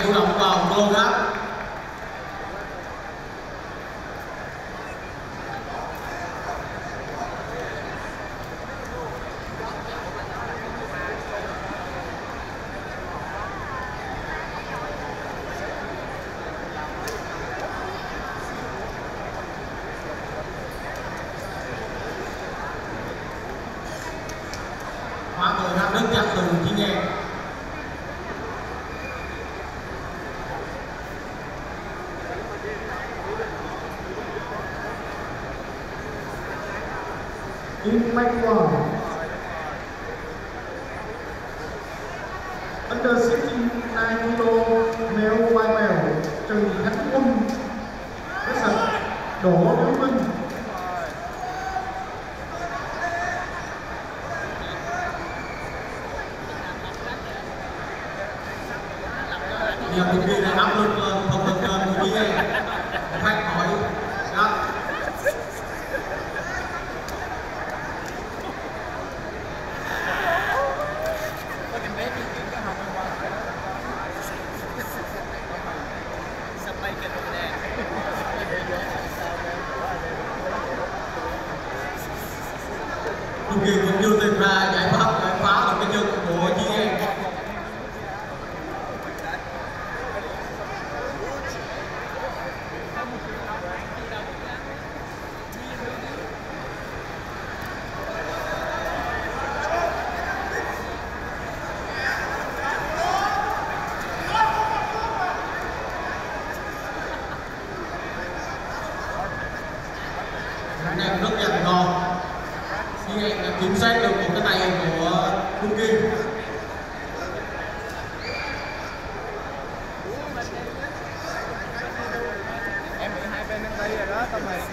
chủ động vào gol đó. Hóa người đang đứng chặt từ Chí Ngang. In Mạch Under 69 kg male white male Trần Khánh Quân với sạch Đỗ Hữu Minh. Giờ mình ghi là áp lực lên, không được lên Chí Ngang. Phát hỏi đó. Trung Kiên vẫn chưa tìm ra giải pháp để phá được cái chân của Chí Ngang. Đang rất dằn co. Chí Ngang đã kiểm soát được một cái tay của Trung Kiên. Em bị hai bên đang đi rồi đó, tao mày.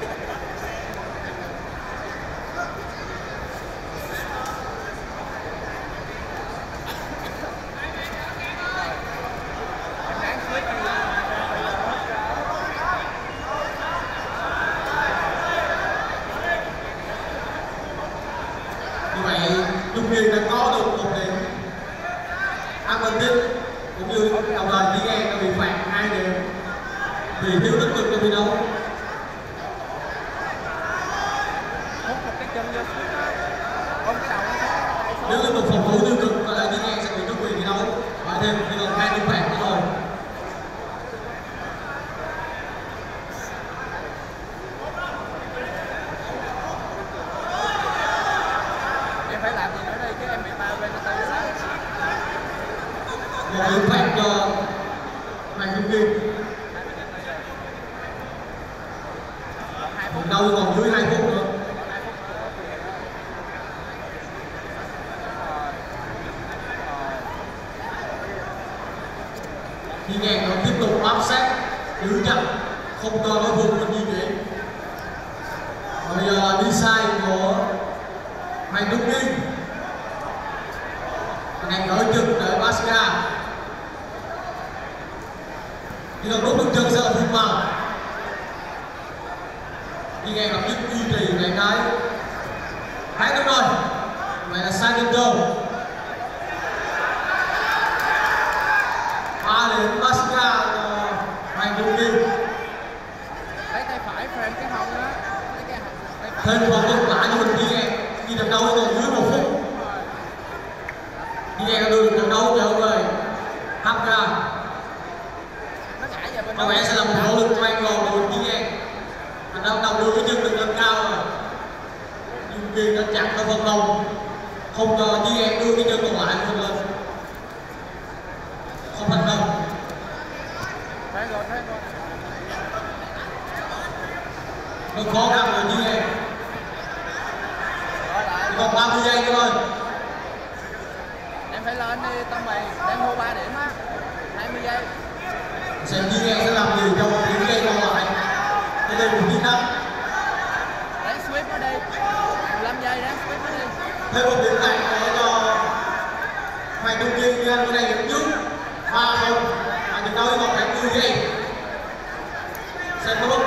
Như vậy Trung Kiên đã có được một điểm an toàn tích, cũng như đồng thời Chí Ngang đã bị phạt 2 điểm vì thiếu tích cực trong thi đấu. Hút một cái chân vô ôm cái đầu nó. Nếu tiếp tục phòng thủ tiêu cực có thể Chí Ngang sẽ bị mất quyền thi đấu và thêm chỉ còn 2 điểm phạt nữa thôi. Em phải làm gì nữa đây chứ em bị ba bên tay sao? Một điểm phạt cho Hoàng Trung Kiên. Đâu còn dưới 2 phút nữa. Chí Ngang vẫn tiếp tục áp sát, giữ chặt, không cho đối phương mình di chuyển. Và bây giờ là đi sai của Hoàng Trung Kiên. Đang gỡ chân để Basca. Chỉ cần rút được chân sẽ là phút vào. Chí Ngang lập tức duy trì lại cái hai đúng rồi. Vậy là sai chân trâu. 3 điểm Basca cho Hoàng Trung Kiên. Lấy tay phải frame cái hông đó. Lấy cái hông tay phải. Thêm một vất vả cho mình Chí Ngang. Khi trận đấu còn dưới 1 phút. Chí Ngang đã đưa được trận đấu trở về hấp ra. Nó ngã về bên Có vẻ sẽ là một nỗ lực quan trọng của Chí Ngang. Thành ra đầu đưa cái chân được lên cao rồi. Trung Kiên đã chặn ở phần đầu, không cho Chí Ngang đưa cái chân còn lại vươn lên. Không thành công. Thấy rồi. Rất khó khăn rồi Chí Ngang. Chỉ còn 30 giây nữa thôi. Em phải lên đi tao mày, đang hô 3 điểm á. 20 giây. Xem Chí Ngang sẽ làm gì trong những giây còn lại để lên một chiến thắng. Ráng sweep nó đi. 15 giây ráng sweep nó đi. Thêm một điểm phạt để cho Hoàng Trung Kiên đi anh ở đây dẫn trước 3-0. Và trận đấu còn khoảng 10 giây. Xem có bất